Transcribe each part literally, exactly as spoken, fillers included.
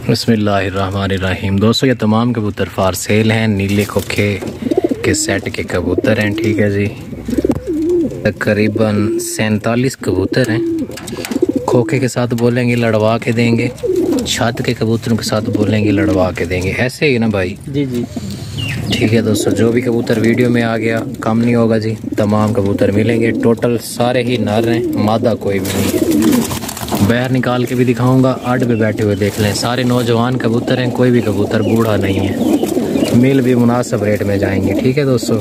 बिस्मिल्लाहिर्रहमानिर्रहीम। दोस्तों ये तमाम कबूतर फार सेल हैं, नीले खोखे के सेट के कबूतर हैं। ठीक है जी, तकरीबन सैंतालीस कबूतर हैं। खोखे के साथ बोलेंगे लड़वा के देंगे, छत के कबूतरों के साथ बोलेंगे लड़वा के देंगे, ऐसे ही ना भाई? जी जी ठीक है दोस्तों, जो भी कबूतर वीडियो में आ गया कम नहीं होगा जी, तमाम कबूतर मिलेंगे। टोटल सारे ही नर हैं, मादा कोई भी नहीं है। बाहर निकाल के भी दिखाऊंगा, आड़ पे बैठे हुए देख लें, सारे नौजवान कबूतर हैं, कोई भी कबूतर बूढ़ा नहीं है। मिल भी मुनासिब रेट में जाएंगे। ठीक है दोस्तों,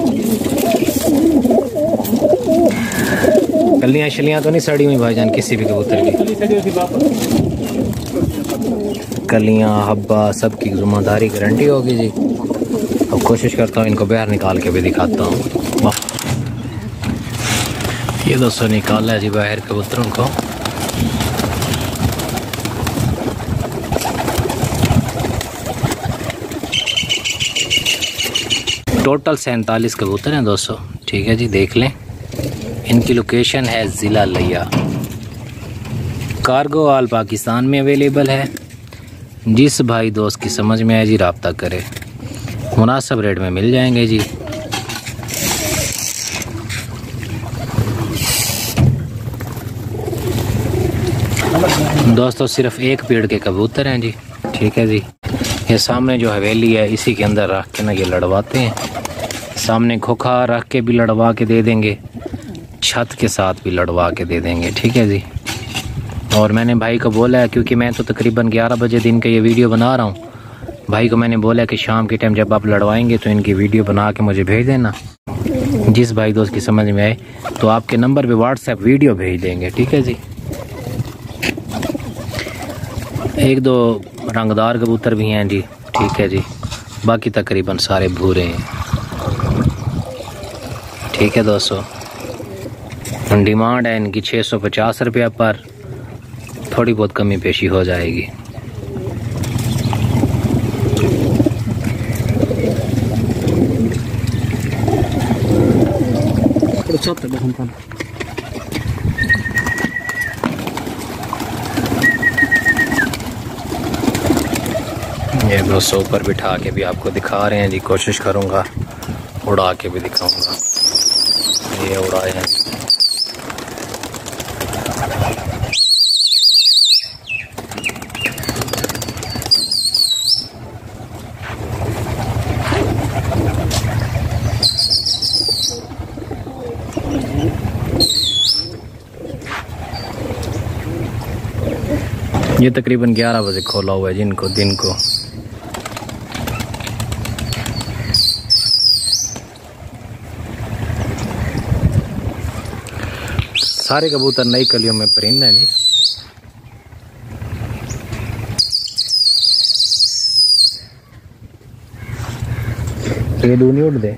कलियाँ शलियाँ तो नहीं सड़ी हुई भाईजान किसी भी कबूतर की? कलियाँ हब्बा सब की जिम्मेदारी गारंटी होगी जी। अब कोशिश करता हूँ इनको बाहर निकाल के भी दिखाता हूँ। ये दोस्तों निकाला है जी बाहर कबूतरों को। टोटल सैंतालीस कबूतर हैं दोस्तों। ठीक है जी, देख लें। इनकी लोकेशन है ज़िला लिया, कार्गो ऑल पाकिस्तान में अवेलेबल है। जिस भाई दोस्त की समझ में आए जी रब्ता करे, मुनासिब रेट में मिल जाएंगे जी। दोस्तों सिर्फ एक पेड़ के कबूतर हैं जी। ठीक है जी, ये सामने जो हवेली है इसी के अंदर रख के ना ये लड़वाते हैं। सामने खोखा रख के भी लड़वा के दे देंगे, छत के साथ भी लड़वा के दे देंगे। ठीक है जी, और मैंने भाई को बोला है, क्योंकि मैं तो तकरीबन ग्यारह बजे दिन का ये वीडियो बना रहा हूँ, भाई को मैंने बोला कि शाम के टाइम जब आप लड़वाएंगे तो इनकी वीडियो बना के मुझे भेज देना। जिस भाई दोस्त की समझ में आए तो आपके नंबर पे व्हाट्सएप वीडियो भेज देंगे। ठीक है जी, एक दो रंगदार कबूतर भी हैं जी। ठीक है जी, बाकी तकरीबन सारे भूरे हैं। ठीक है दोस्तों, डिमांड है इनकी छः सौ पचास रुपया पर, थोड़ी बहुत कमी पेशी हो जाएगी। ये दोस्तों ऊपर बिठा के भी आपको दिखा रहे हैं जी, कोशिश करूँगा उड़ा के भी दिखाऊंगा। ये उड़ाए हैं। ये तकरीबन ग्यारह बजे खोला हुआ है जिनको दिन को। सारे कबूतर नई कलियों में परिंदे हैं जी। ये दूनी उड़ दे।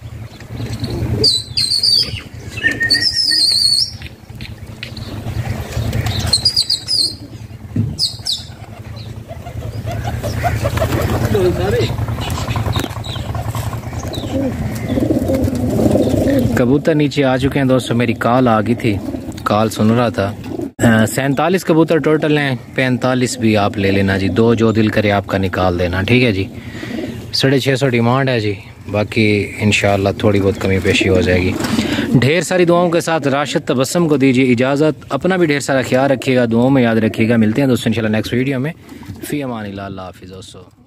कबूतर नीचे आ चुके हैं दोस्तों, मेरी कॉल आ गई थी, कॉल सुन रहा था। सैंतालीस कबूतर टोटल हैं, पैंतालीस भी आप ले लेना जी, दो जो दिल करे आपका निकाल देना। ठीक है जी, साढ़े छः सौ डिमांड है जी, बाकी इंशाल्लाह थोड़ी बहुत कमी पेशी हो जाएगी। ढेर सारी दुआओं के साथ राशिद तबस्सुम को दीजिए इजाज़त, अपना भी ढेर सारा ख्याल रखिएगा, दुआओं में याद रखिएगा। मिलते हैं दोस्तों इंशाल्लाह नेक्स्ट वीडियो में। फ़ी अमान अल्लाह, अल्लाह हाफ़िज़ दोस्तों।